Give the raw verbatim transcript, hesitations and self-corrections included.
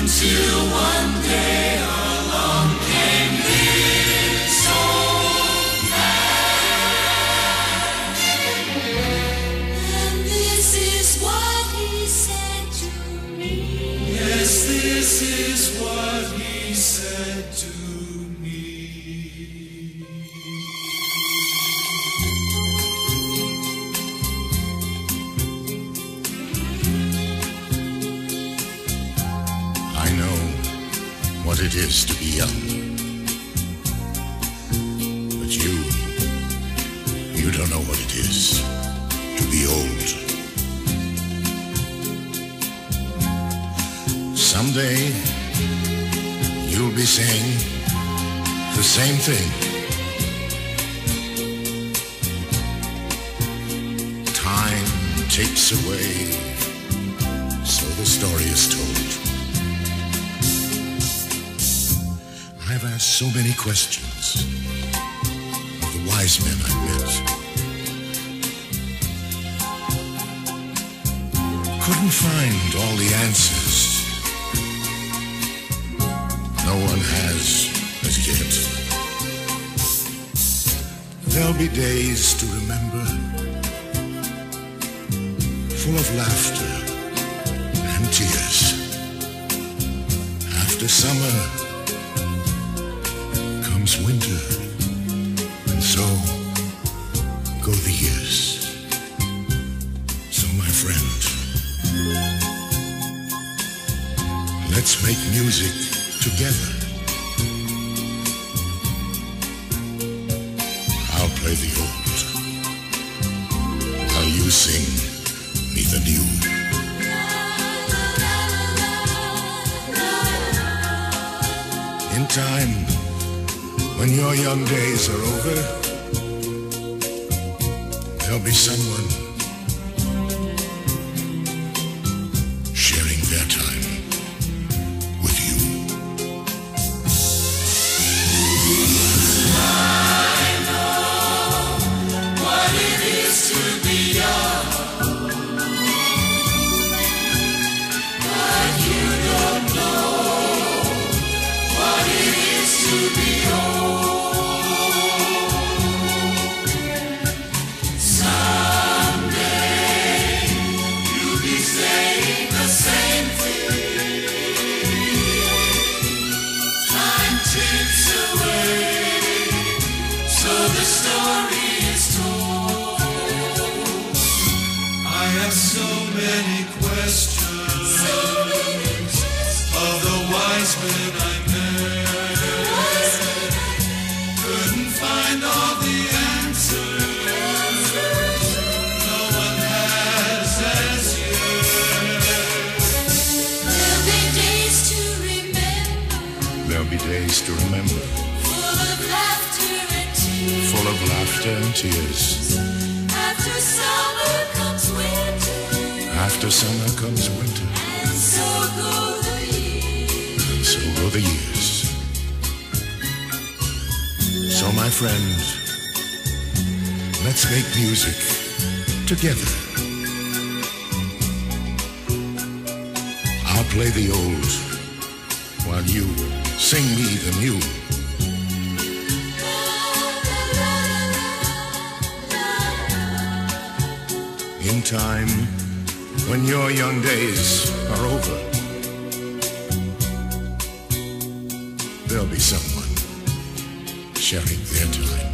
until one day along came this old man. And this is what he said to me. Yes, this is what he said to me. What it is to be young, but you, you don't know what it is to be old. Someday you'll be saying the same thing. Time takes away, so the story is told. I've asked so many questions of the wise men I've met. Couldn't find all the answers. No one has as yet. There'll be days to remember, full of laughter and tears. After summer winter, and so go the years. So my friend, let's make music together. I'll play the old, while you sing me the new. In time, when your young days are over, there'll be someone sharing their time with you. I know what it is to be young, but you don't know what it is to be old. The story is told. I have so many questions, so many questions of the wise men I met. Couldn't find all the answers. No one has as yet. There'll be days to remember. There'll be days to remember. Full of laughter and tears. Full of laughter and tears. After summer comes winter. After summer comes winter. And so go the years. And so go the years. So my friend, let's make music together. I'll play the old, while you sing me the new. In time, when your young days are over, there'll be someone sharing their time